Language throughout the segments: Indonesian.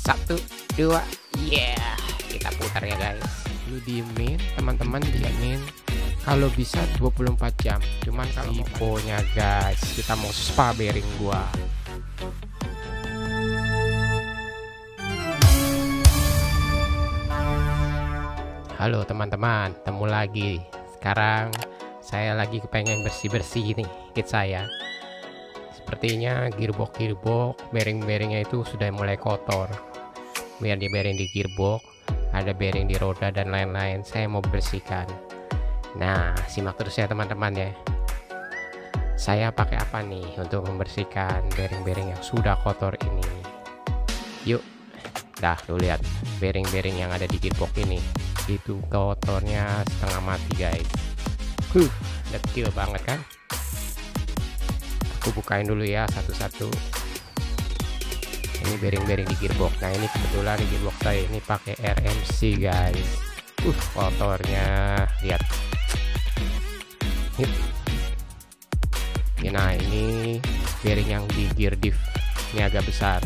Satu, dua, yeah, kita putar ya guys. Lu diemin, teman-teman diamin. Kalau bisa 24 jam. Cuman kalau tiponya guys, kita mau spa bearing gua. Halo teman-teman, temu lagi. Sekarang saya lagi kepengen bersih-bersih nih kit saya. Sepertinya gearbox bearing-bearingnya itu sudah mulai kotor. Biar di bearing di gearbox, ada bearing di roda dan lain-lain. Saya mau bersihkan. Nah, simak terus ya teman-teman ya. Saya pakai apa nih untuk membersihkan bearing-bearing yang sudah kotor ini? Yuk, dah lu lihat bearing-bearing yang ada di gearbox ini. Itu kotornya setengah mati guys. Detil banget kan. Aku bukain dulu ya satu-satu. Ini bearing-bearing di gearbox. Nah ini kebetulan di gearbox saya ini pakai RMC guys. Kotornya lihat. Nah ini bearing yang di gear diff ini agak besar.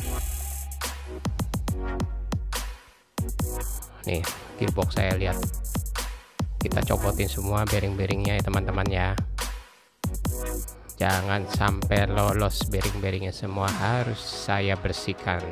Nih gearbox saya lihat. Kita copotin semua bearing-bearingnya ya teman-teman ya. Jangan sampai lolos bearing-bearingnya, semua harus saya bersihkan.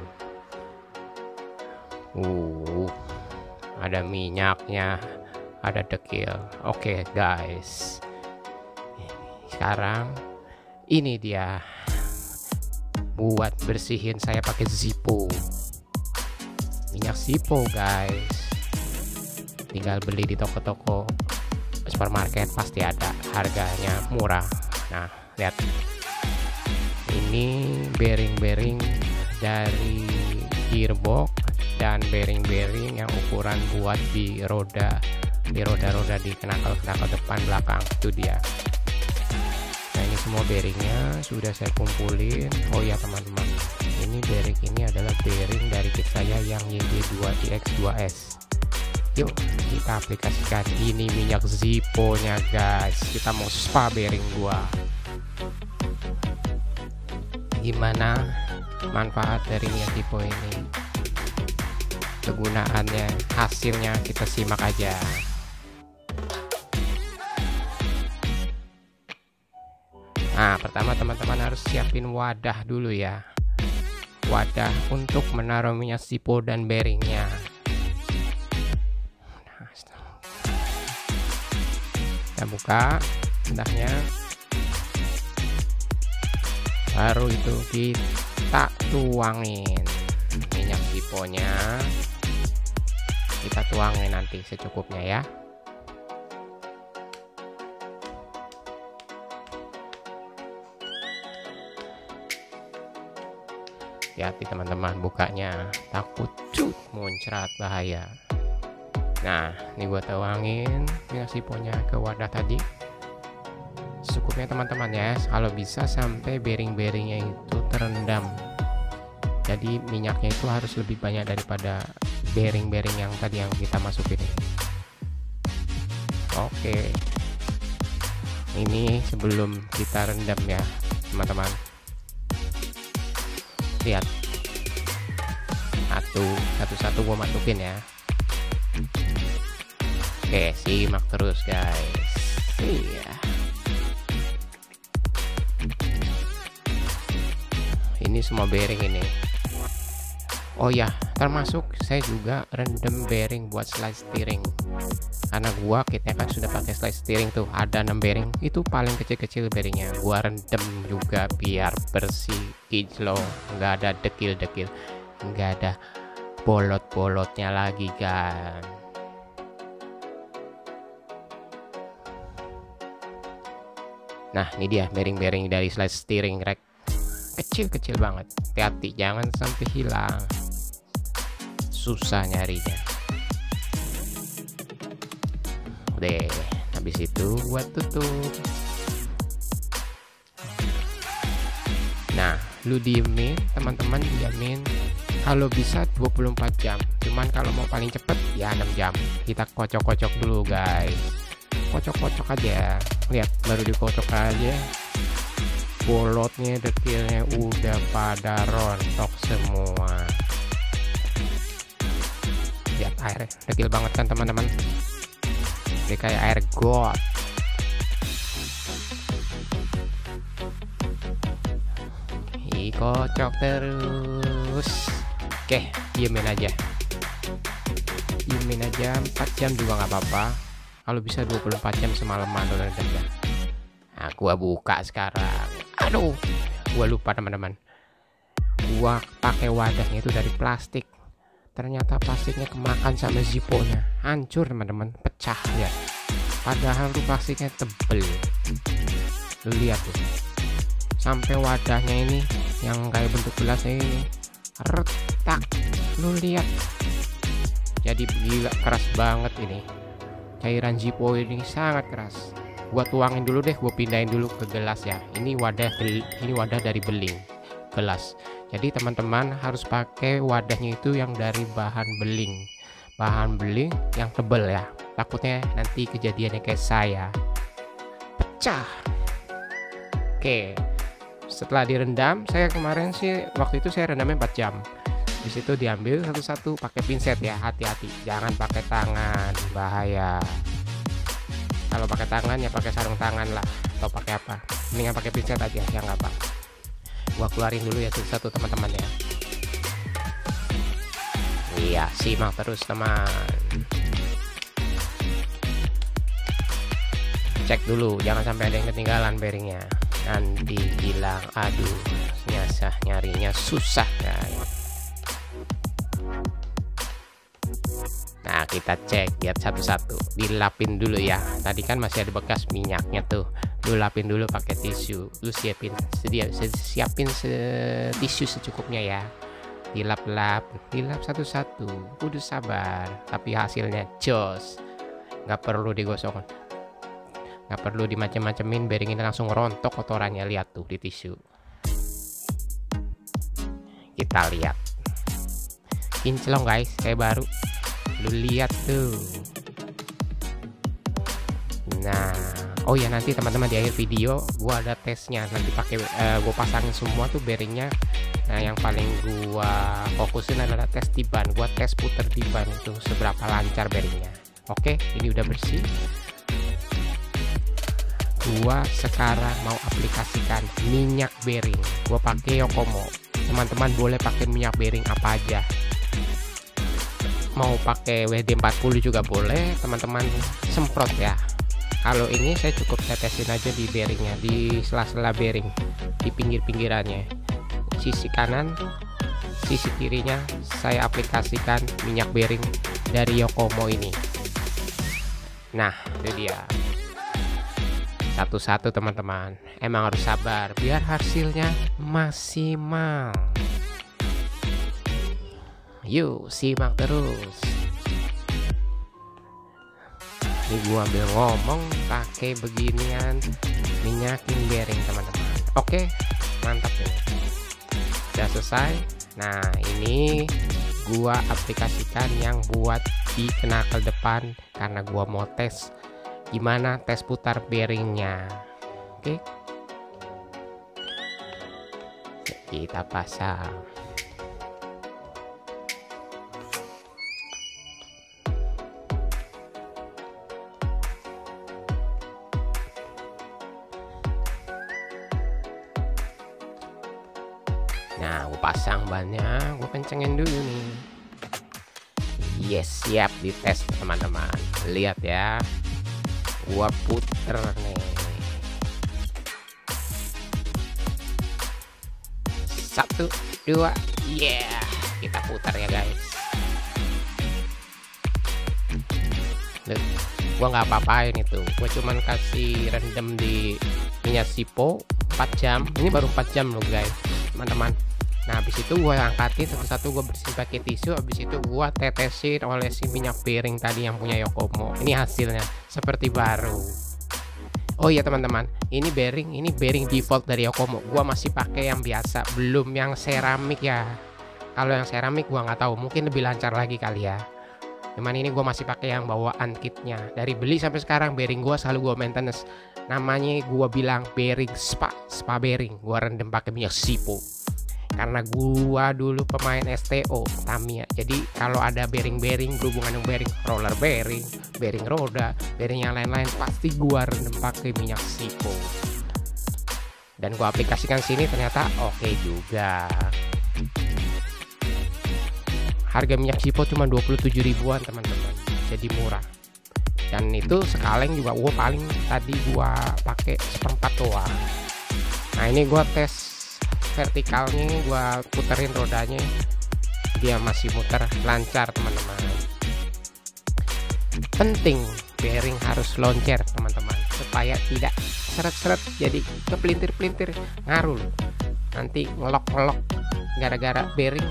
Ada minyaknya, ada dekil. Oke guys, sekarang ini dia buat bersihin. Saya pakai Zippo, minyak Zippo guys. Tinggal beli di toko-toko supermarket, pasti ada, harganya murah. Nah lihat, ini bearing-bearing dari gearbox dan bearing-bearing yang ukuran buat di roda di knuckle depan belakang. Itu dia. Nah ini semua bearingnya sudah saya kumpulin. Oh ya teman-teman, ini bearing ini adalah bearing dari kit saya yang YD2DX2S. Yuk kita aplikasikan. Ini minyak Zippo nya guys. Kita mau spa bearing gua. Gimana manfaat dari minyak Zippo ini, kegunaannya, hasilnya kita simak aja. Nah pertama teman-teman harus siapin wadah dulu ya. Wadah untuk menaruh minyak Zippo dan bearingnya. Kita buka wadahnya, baru itu kita tuangin minyak Zippo nya. Kita tuangin nanti secukupnya ya. Hati-hati teman-teman bukanya, takut muncrat, bahaya. Nah ini gua tuangin minyak Zippo nya ke wadah tadi secukupnya teman-teman ya. Kalau bisa sampai bearing-bearingnya itu terendam, jadi minyaknya itu harus lebih banyak daripada bearing-bearing yang tadi yang kita masukin. Oke, ini sebelum kita rendam ya teman-teman. Lihat, satu-satu gua masukin ya. Oke, simak terus guys. Iya. Ini semua bearing ini. Oh ya, termasuk saya juga rendam bearing buat slide steering. Karena gua kitnya kan sudah pakai slide steering tuh, ada 6 bearing, itu paling kecil-kecil bearingnya. Gua rendam juga biar bersih, kinclong, nggak ada dekil-dekil, nggak ada bolot-bolotnya lagi kan. Nah ini dia bearing-bearing dari slide steering rack, kecil-kecil banget. Hati-hati jangan sampai hilang, susah nyarinya. Deh, habis itu buat tutup. Nah lu diemin teman-teman, diamin. Kalau bisa 24 jam, cuman kalau mau paling cepet ya 6 jam. Kita kocok-kocok dulu guys, kocok-kocok aja. Lihat, baru dikocok aja bolotnya, dekilnya udah pada rontok semua. lihat airnya dekil banget kan teman-teman, dia kayak air got. Kocok terus. Oke, diemin aja 4 jam juga nggak apa-apa, kalau bisa 24 jam semalaman udah kerja. Nah, gua buka sekarang. Aduh, gua lupa teman-teman, gua pakai wadahnya itu dari plastik, ternyata plastiknya kemakan sama Zippo-nya, hancur teman-teman, pecah ya. Padahal tuh plastiknya tebel, lu lihat tuh, sampai wadahnya ini yang kayak bentuk gelasnya ini retak, lu lihat. Jadi gila keras banget ini, cairan Zippo ini sangat keras. Gua tuangin dulu deh, gua pindahin dulu ke gelas ya. Ini wadah dari beling gelas. Jadi teman-teman harus pakai wadahnya itu yang dari bahan beling yang tebel ya, takutnya nanti kejadiannya kayak saya, pecah. Oke, setelah direndam, saya kemarin sih waktu itu saya rendamnya 4 jam. Di situ diambil satu-satu pakai pinset ya, hati-hati, jangan pakai tangan, bahaya. Kalau pakai tangan ya pakai sarung tangan lah, atau pakai apa, mendingan pakai pinset aja ya, nggak apa. Gua keluarin dulu ya satu-satu teman-teman ya. Iya, simak terus teman. Cek dulu, jangan sampai ada yang ketinggalan bearingnya, nanti hilang. Aduh, nyarinya susah guys. Nah, kita cek, lihat satu-satu, dilapin dulu ya. Tadi kan masih ada bekas minyaknya tuh, lu lapin dulu pakai tisu. Lu siapin tisu secukupnya ya, dilap satu-satu, udah sabar. Tapi hasilnya jos, nggak perlu digosok, nggak perlu dimacem-macemin, bearing ini langsung rontok kotorannya. Lihat tuh di tisu, kita lihat kinclong guys, kayak baru, lu lihat tuh. Nah, oh ya, nanti teman-teman di akhir video gua ada tesnya, nanti pakai gua pasangin semua tuh bearingnya. Nah, yang paling gua fokusin adalah tes di ban, gua tes puter di ban itu seberapa lancar bearingnya. Oke, ini udah bersih. Gua sekarang mau aplikasikan minyak bearing, gua pakai Yokomo. Teman-teman boleh pakai minyak bearing apa aja, mau pakai WD-40 juga boleh, teman-teman semprot ya. Kalau ini saya cukup tetesin aja di bearingnya, di sela-sela bearing, di pinggir-pinggirannya, sisi kanan, sisi kirinya saya aplikasikan minyak bearing dari Yokomo ini. Nah, itu dia, satu-satu teman-teman, emang harus sabar biar hasilnya maksimal. Yuk simak terus. Ini gua ambil ngomong pakai beginian minyakin bearing teman-teman. Oke, mantap ya, udah selesai. Nah, ini gua aplikasikan yang buat di knuckle depan karena gua mau tes gimana tes putar bearingnya. Oke, kita pasang. Nah, gue pasang bannya, gue kencengin dulu nih. Yes, siap dites teman-teman. Lihat ya, gue puter nih. 1, 2, yeah, kita putar ya guys. Gue nggak apa-apain itu, gue cuman kasih rendam di minyak Zippo 4 jam. Ini baru 4 jam loh guys, teman-teman. Nah, habis itu gue angkatin satu-satu, gue bersihin pakai tisu. Habis itu gue tetesin olesin minyak bearing tadi yang punya Yokomo. Ini hasilnya seperti baru. Oh iya teman-teman, ini bearing default dari Yokomo. Gue masih pakai yang biasa, belum yang seramik ya. Kalau yang seramik gue nggak tahu, mungkin lebih lancar lagi kali ya. Cuman ini gue masih pakai yang bawaan kitnya. Dari beli sampai sekarang bearing gue selalu gue maintenance. Namanya gue bilang bearing spa bearing. Gue rendam pakai minyak Zippo. karena gua dulu pemain STO Tamiya. Jadi kalau ada bearing-bearing berhubungan dengan bearing, roller bearing, bearing roda, bearing yang lain-lain, pasti gua rendam pakai minyak Sipo. Dan gua aplikasikan sini, ternyata oke juga. Harga minyak Sipo cuma 27 ribuan teman-teman, jadi murah. Dan itu sekaleng juga gua paling tadi gua pakai seperempat doang. Nah ini gua tes vertikalnya, gua puterin rodanya, dia masih muter lancar teman-teman. Penting bearing harus loncer teman-teman, supaya tidak seret-seret jadi kepelintir-pelintir, ngaruh loh. Nanti ngelok-ngelok gara-gara bearing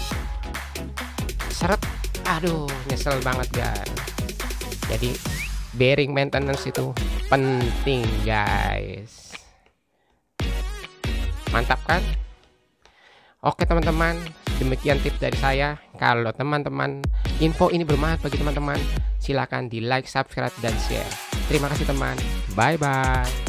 seret, aduh nyesel banget guys. Jadi bearing maintenance itu penting guys. Mantap kan? Oke teman-teman, demikian tips dari saya. Kalau teman-teman info ini bermanfaat bagi teman-teman, silakan di like, subscribe, dan share. Terima kasih teman, bye bye.